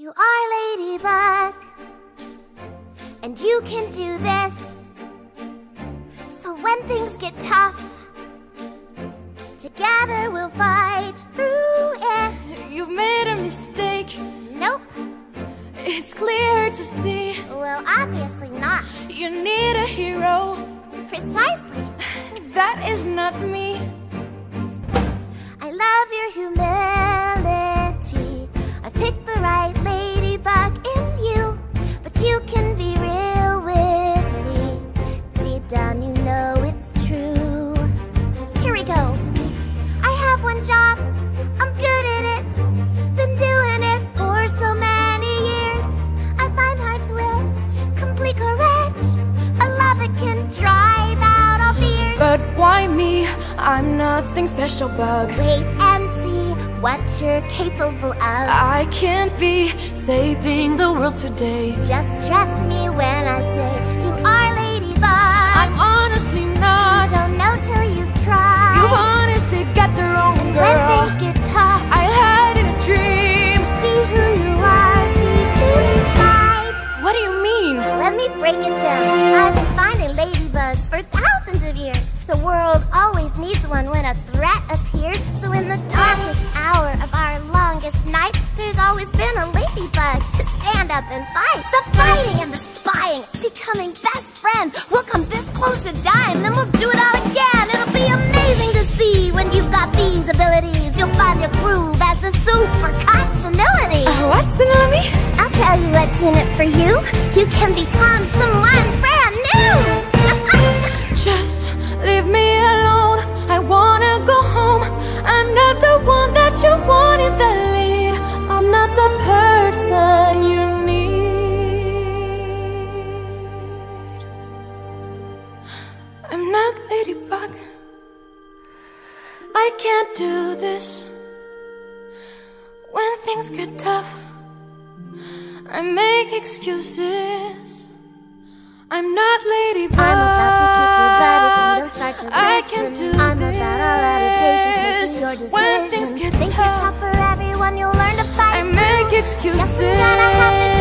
You are Ladybug, and you can do this. So when things get tough, together we'll fight through it. You've made a mistake. Nope. It's clear to see. Well, obviously not. You need a hero. Precisely. That is not me. I love your humility. I picked the right ladybug in you, but you can be real with me. Deep down you know it's true. Here we go. I have one job, I'm good at it. Been doing it for so many years. I find hearts with complete courage, a love that can drive out all fears. But why me? I'm nothing special, Bug. Wait and see what you're capable of. I can't be saving the world today. Just trust me when I say you are Ladybug. I'm honestly not. You don't know till you've tried. You've honestly got the wrong and girl. when things get tough, I had in a dream. just be who you are deep inside. What do you mean? Let me break it down. I've been finding ladybugs for thousands of years. The world always needs one when a threat appears. So in the darkest hour of our longest night, there's always been a ladybug to stand up and fight. The fighting and the spying, becoming best friends. We'll come this close to dying, then we'll do it all again. It'll be amazing to see when you've got these abilities. You'll find your groove as a super continuity. What's in it on me? I'll tell you what's in it for you. You can become someone brand new. Just leave me alone. I wanna go home. I'm not the one that you want in the lead. I'm not the person you need. I'm not Ladybug. I can't do this. When things get tough, I make excuses. I'm not Ladybug. I'm about to kick your butt if you don't start to listen. I can't do I'm about all out of patience making your decision. When things get tough, for everyone, you'll learn to fight. I make excuses. Yes, I'm gonna have to